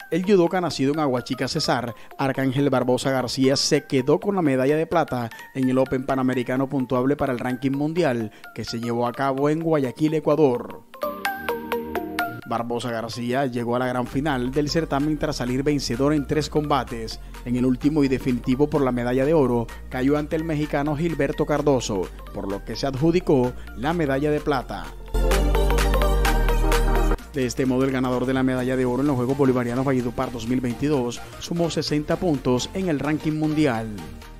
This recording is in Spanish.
El judoka nacido en Aguachica, Cesar, Arcángel Barbosa García, se quedó con la medalla de plata en el Open Panamericano puntuable para el ranking mundial que se llevó a cabo en Guayaquil, Ecuador. Barbosa García llegó a la gran final del certamen tras salir vencedor en 3 combates. En el último y definitivo por la medalla de oro, cayó ante el mexicano Gilberto Cardoso, por lo que se adjudicó la medalla de plata. De este modo, el ganador de la medalla de oro en los Juegos Bolivarianos Valledupar 2022 sumó 60 puntos en el ranking mundial.